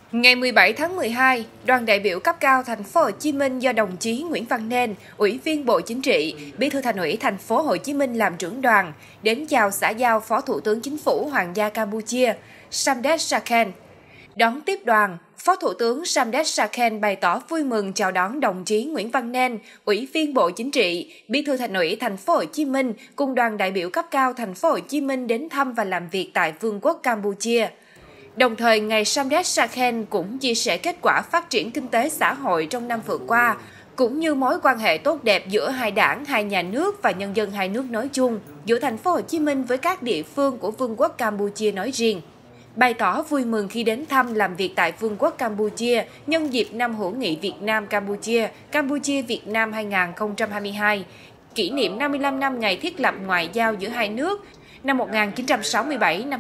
Ngày 17 tháng 12, đoàn đại biểu cấp cao Thành phố Hồ Chí Minh do đồng chí Nguyễn Văn Nên, Ủy viên Bộ Chính trị, Bí thư Thành ủy Thành phố Hồ Chí Minh làm trưởng đoàn, đến chào xã giao Phó Thủ tướng Chính phủ Hoàng gia Campuchia, Samdech Sakhen. Đón tiếp đoàn, Phó Thủ tướng Samdech Sakhen bày tỏ vui mừng chào đón đồng chí Nguyễn Văn Nên, Ủy viên Bộ Chính trị, Bí thư Thành ủy Thành phố Hồ Chí Minh cùng đoàn đại biểu cấp cao Thành phố Hồ Chí Minh đến thăm và làm việc tại Vương quốc Campuchia. Đồng thời, ngài Samdech Sakhen cũng chia sẻ kết quả phát triển kinh tế xã hội trong năm vừa qua, cũng như mối quan hệ tốt đẹp giữa hai đảng, hai nhà nước và nhân dân hai nước nói chung, giữa Thành phố Hồ Chí Minh với các địa phương của Vương quốc Campuchia nói riêng. Bày tỏ vui mừng khi đến thăm làm việc tại Vương quốc Campuchia nhân dịp năm hữu nghị Việt Nam-Campuchia, Campuchia-Việt Nam 2022, kỷ niệm 55 năm ngày thiết lập ngoại giao giữa hai nước, năm 1967 năm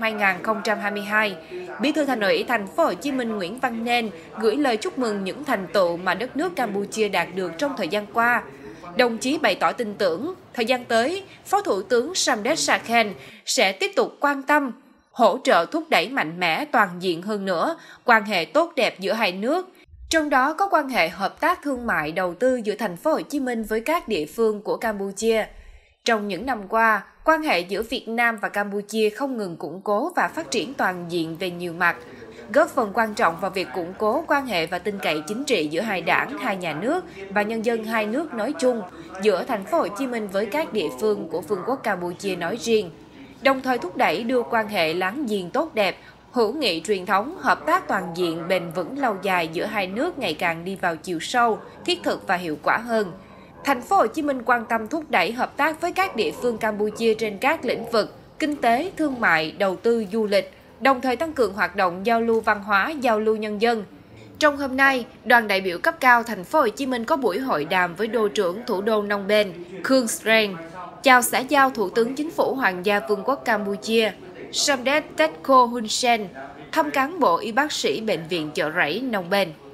2022, Bí thư Thành ủy Thành phố Hồ Chí Minh Nguyễn Văn Nên gửi lời chúc mừng những thành tựu mà đất nước Campuchia đạt được trong thời gian qua. Đồng chí bày tỏ tin tưởng, thời gian tới, Phó Thủ tướng Samdech Sakhen sẽ tiếp tục quan tâm, hỗ trợ thúc đẩy mạnh mẽ toàn diện hơn nữa quan hệ tốt đẹp giữa hai nước, trong đó có quan hệ hợp tác thương mại đầu tư giữa Thành phố Hồ Chí Minh với các địa phương của Campuchia. Trong những năm qua, quan hệ giữa Việt Nam và Campuchia không ngừng củng cố và phát triển toàn diện về nhiều mặt, góp phần quan trọng vào việc củng cố quan hệ và tin cậy chính trị giữa hai đảng, hai nhà nước và nhân dân hai nước nói chung, giữa Thành phố Hồ Chí Minh với các địa phương của Vương quốc Campuchia nói riêng, đồng thời thúc đẩy đưa quan hệ láng giềng tốt đẹp, hữu nghị truyền thống, hợp tác toàn diện bền vững lâu dài giữa hai nước ngày càng đi vào chiều sâu, thiết thực và hiệu quả hơn. Thành phố Hồ Chí Minh quan tâm thúc đẩy hợp tác với các địa phương Campuchia trên các lĩnh vực kinh tế, thương mại, đầu tư, du lịch, đồng thời tăng cường hoạt động giao lưu văn hóa, giao lưu nhân dân. Trong hôm nay, đoàn đại biểu cấp cao Thành phố Hồ Chí Minh có buổi hội đàm với đô trưởng thủ đô Phnom Penh, Khương Sren, chào xã giao Thủ tướng Chính phủ Hoàng gia Vương quốc Campuchia, Samdech Techo Hun Sen, thăm cán bộ y bác sĩ Bệnh viện Chợ Rẫy Phnom Penh.